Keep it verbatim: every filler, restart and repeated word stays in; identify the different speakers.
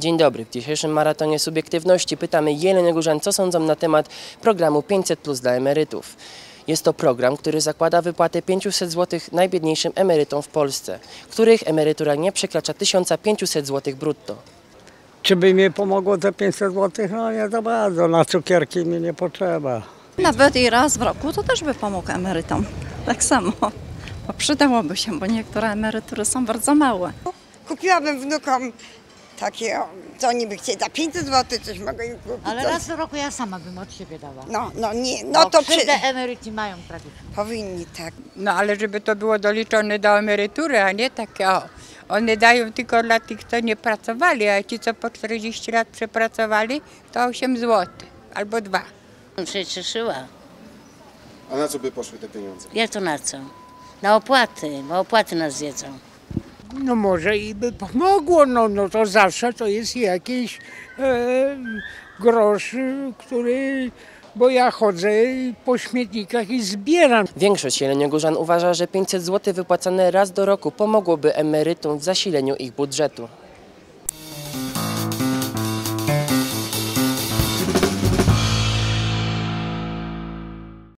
Speaker 1: Dzień dobry. W dzisiejszym maratonie subiektywności pytamy jeleniogórzan, co sądzą na temat programu pięćset plus dla emerytów. Jest to program, który zakłada wypłatę pięćset złotych najbiedniejszym emerytom w Polsce, których emerytura nie przekracza tysiąc pięćset złotych brutto.
Speaker 2: Czy by mi pomogło te pięćset złotych? No nie za bardzo, na cukierki mi nie potrzeba.
Speaker 3: Nawet i raz w roku to też by pomógł emerytom. Tak samo, bo przydałoby się, bo niektóre emerytury są bardzo małe.
Speaker 4: Kupiłabym wnukom takie, co oni by chcieli, za pięćset złotych coś mogę im kupić.
Speaker 5: Ale
Speaker 4: coś.
Speaker 5: raz do roku ja sama bym od siebie dała.
Speaker 4: No, no nie, no to przy...
Speaker 5: Krzywdę emeryci mają prawie.
Speaker 4: powinni tak.
Speaker 6: No ale żeby to było doliczone do emerytury, a nie takie, o, one dają tylko dla tych, co nie pracowali, a ci, co po czterdzieści lat przepracowali, to osiem złotych albo dwa.
Speaker 7: się cieszyła.
Speaker 8: A na co by poszły te pieniądze?
Speaker 7: Jak to na co? Na opłaty, bo opłaty nas zjedzą.
Speaker 9: No może i by pomogło, no, no to zawsze to jest jakiś e, grosz, który, bo ja chodzę po śmietnikach i zbieram.
Speaker 1: Większość jeleniogórzan uważa, że pięćset złotych wypłacane raz do roku pomogłoby emerytom w zasileniu ich budżetu.